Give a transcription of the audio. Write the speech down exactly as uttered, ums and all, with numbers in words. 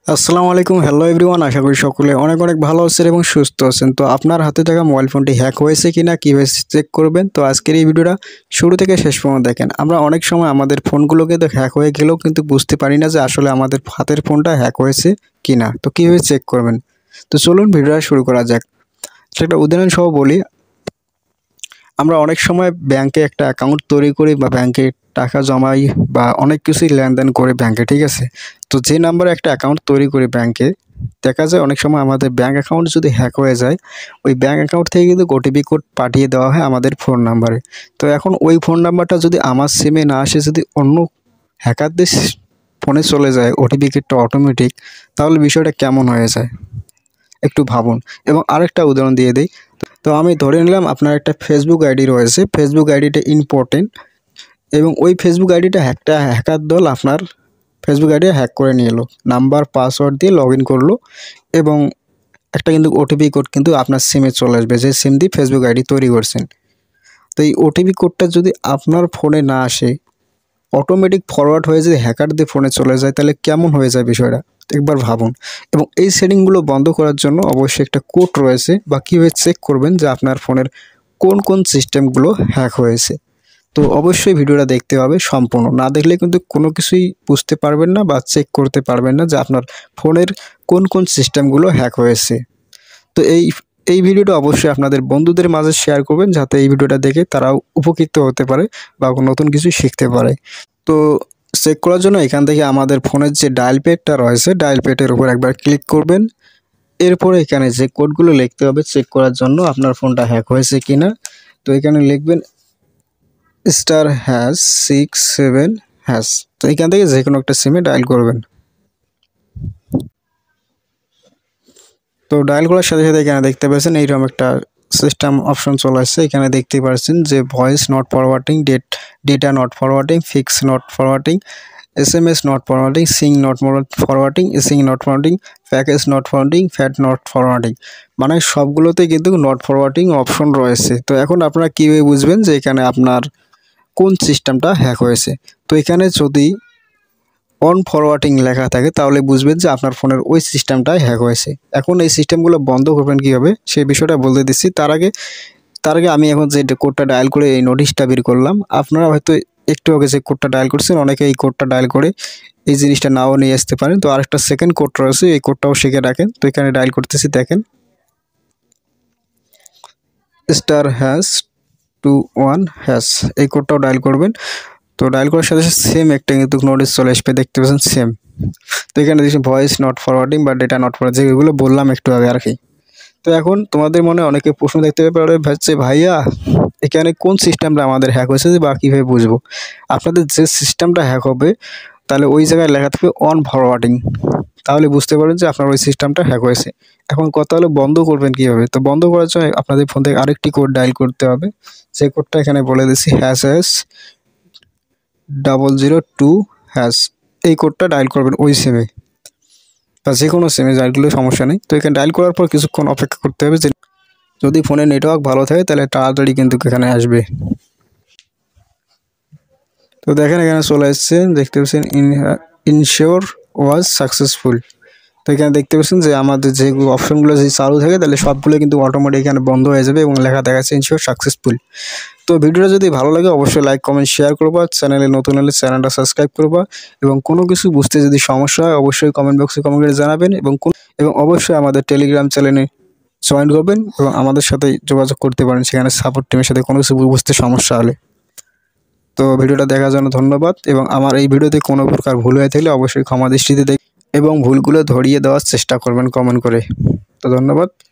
আসসালামু আলাইকুম hello everyone, আশা করি সকলে অনেক অনেক ভালো আছেন এবং সুস্থ আছেন। তো আপনার হাতে থাকা মোবাইল ফোনটি হ্যাক হয়েছে কিনা কিভাবে চেক করবেন, তো আজকের এই ভিডিওটা শুরু থেকে শেষ পর্যন্ত দেখেন। আমরা অনেক সময় আমাদের ফোনগুলো কিন্তু হ্যাক হয়ে গেলেও কিন্তু বুঝতে পারি না যে আসলে আমাদের হাতের ফোনটা হ্যাক হয়েছে কিনা। তো কিভাবে চেক করবেন, তো চলুন ভিডিওটা শুরু করা যাক। একটা উদাহরণ সহ বলি, আমরা অনেক সময় ব্যাংকে একটা অ্যাকাউন্ট তৈরি করি বা ব্যাংকে টাকা জমাই বা অনেক কিছুই লেনদেন করে ব্যাংকে, ঠিক আছে। তো যে নাম্বারে একটা অ্যাকাউন্ট তৈরি করি ব্যাংকে, দেখা যায় অনেক সময় আমাদের ব্যাংক অ্যাকাউন্ট যদি হ্যাক হয়ে যায়, ওই ব্যাংক অ্যাকাউন্ট থেকে কিন্তু ওটিপি কোড পাঠিয়ে দেওয়া হয় আমাদের ফোন নাম্বারে। তো এখন ওই ফোন নাম্বারটা যদি আমার সিমে না আসে, যদি অন্য হ্যাকারদের ফোনে চলে যায় ওটিপি কোডটা অটোমেটিক, তাহলে বিষয়টা কেমন হয়ে যায় একটু ভাবুন। এবং আরেকটা উদাহরণ দিয়ে দিই, তো আমি ধরে নিলাম আপনার একটা ফেসবুক আইডি রয়েছে, ফেসবুক আইডিটা ইম্পর্টেন্ট, এবং ওই ফেসবুক আইডিটা একটা হ্যাকার দল আপনার ফেসবুক আইডি হ্যাক করে নিয়ে এলো, নাম্বার পাসওয়ার্ড দিয়ে লগ ইন করলো, এবং একটা কিন্তু ওটিপি কোড কিন্তু আপনার সিমে চলে আসবে, যে সিম দিয়ে ফেসবুক আইডি তৈরি করছেন। তো এই ওটিপি কোডটা যদি আপনার ফোনে না আসে, অটোমেটিক ফরওয়ার্ড হয়ে যদি হ্যাকারদের ফোনে চলে যায়, তাহলে কেমন হয়ে যায় বিষয়টা একবার ভাবুন। এবং এই সেটিংগুলো বন্ধ করার জন্য অবশ্যই একটা কোড রয়েছে, বা কীভাবে চেক করবেন যে আপনার ফোনের কোন কোন সিস্টেমগুলো হ্যাক হয়েছে। তো অবশ্যই ভিডিওটা দেখতে হবে সম্পূর্ণ, না দেখলে কিন্তু কোনো কিছুই বুঝতে পারবেন না বা চেক করতে পারবেন না যে আপনার ফোনের কোন কোন সিস্টেমগুলো হ্যাক হয়েছে। তো এই এই ভিডিওটা অবশ্যই আপনাদের বন্ধুদের মাঝে শেয়ার করবেন, যাতে এই ভিডিওটা দেখে তারাও উপকৃত হতে পারে বা নতুন কিছু শিখতে পারে। তো চেক করার জন্য এখান থেকে আমাদের ফোনের যে ডায়াল প্যাডটা রয়েছে, ডায়াল প্যাডের উপর একবার ক্লিক করবেন। এরপরে এখানে যে কোডগুলো লিখতে হবে চেক করার জন্য আপনার ফোনটা হ্যাক হয়েছে কিনা, তো এখানে লিখবেন star hash six seven hash. তো এখান থেকে যে কোনো একটা সিমে ডায়াল করবেন। তো ডায়াল করার সাথে সাথে এখানে দেখতে পাচ্ছেন এইরকম একটা সিস্টেম অপশন চলে আসছে। এখানে দেখতে পাচ্ছেন যে voice not forwarding, date data not forwarding, fix not forwarding, S M S not forwarding, sync not forwarding, sync not forwarding, package not forwarding, fat not forwarding, মানে সবগুলোতে কিন্তু নট ফরওয়ার্ডিং অপশন রয়েছে। তো এখন আপনারা কীভাবে বুঝবেন যে এখানে আপনার কোন সিস্টেমটা হ্যাক হয়েছে। তো এখানে যদি অন ফরওয়ার্ডিং লেখা থাকে, তাহলে বুঝবেন যে আপনার ফোনের ওই সিস্টেমটাই হ্যাক হয়েছে। এখন এই সিস্টেমগুলো বন্ধ করবেন কীভাবে সেই বিষয়টা বলতে দিচ্ছি। তার আগে তার আগে আমি এখন যে কোডটা ডায়াল করে এই নোটিশটা বের করলাম, আপনারা হয়তো একটু আগে যে কোডটা ডায়াল করছেন, অনেকে এই কোডটা ডায়াল করে এই জিনিসটা নাও নিয়ে আসতে পারেন। তো আরেকটা সেকেন্ড কোড রয়েছে, এই কোডটাও শিখে রাখেন। তো এখানে ডায়াল করতেছি, দেখেন star hash two one hash, এই কোডটাও ডায়াল করবেন। তো ডায়াল করার সাথে সাথে সেম একটা কিন্তু নোটিশ চলে আসবে, দেখতে পাচ্ছেন সেম। তো এখানে দেখছি ভয়েস নট ফরওয়ার্ডিং বা ডেটা নট ফরওয়ার্ডিং, যেগুলো বললাম একটু আগে আর কি। তো এখন তোমাদের মনে অনেকে প্রশ্ন দেখতে পারে, ভাবছে ভাইয়া এখানে কোন সিস্টেমটা আমাদের হ্যাক হয়েছে বা কীভাবে বুঝবো। আপনাদের যে সিস্টেমটা হ্যাক হবে, তাহলে ওই জায়গায় লেখা থাকবে অন ফরওয়ার্ডিং, তাহলে বুঝতে পারবেন যে আপনার ওই সিস্টেমটা হ্যাক হয়েছে। এখন কথা হলো বন্ধ করবেন কীভাবে। তো বন্ধ করার জন্য আপনাদের ফোন থেকে আরেকটি কোড ডায়াল করতে হবে, যে কোডটা এখানে বলে দিচ্ছি, hash hash double zero two hash. এই কোডটা ডায়াল করবেন ওই সিমে বা যে কোনো সিমে ডায়াল করলে সমস্যা নেই। তো এখানে ডায়াল করার পর কিছুক্ষণ অপেক্ষা করতে হবে, যে যদি ফোনের নেটওয়ার্ক ভালো থাকে তাহলে তাড়াতাড়ি কিন্তু এখানে আসবে। তো দেখেন এখানে চলে আসছে, দেখতে পাচ্ছেন ইনশিওর ওয়াজ সাকসেসফুল। তো এখানে দেখতে পাচ্ছেন যে আমাদের যে অপশনগুলো যদি চালু থাকে, তাহলে সবগুলো কিন্তু অটোমেটিক এখানে বন্ধ হয়ে যাবে এবং লেখা দেখাচ্ছে ইনশিওর সাকসেসফুল। তো ভিডিওটা যদি ভালো লাগে অবশ্যই লাইক কমেন্ট শেয়ার করবা, চ্যানেলে নতুন হলে চ্যানেলটা সাবস্ক্রাইব করবা, এবং কোনো কিছু বুঝতে যদি সমস্যা হয় অবশ্যই কমেন্ট বক্সে কমেন্ট করে জানাবেন, এবং এবং অবশ্যই আমাদের টেলিগ্রাম চ্যানেলে জয়েন করবেন এবং আমাদের সাথে যোগাযোগ করতে পারেন সেখানে সাপোর্ট টিমের সাথে কোনো কিছু বুঝতে সমস্যা হলে। তো ভিডিওটা দেখার জন্য ধন্যবাদ, এবং আমার এই ভিডিওতে কোনো প্রকার ভুল হয়ে থাকলে অবশ্যই ক্ষমা দৃষ্টিতে দেখ এবং ভুলগুলো ধরিয়ে দেওয়ার চেষ্টা করবেন কমেন্ট করে। তো ধন্যবাদ।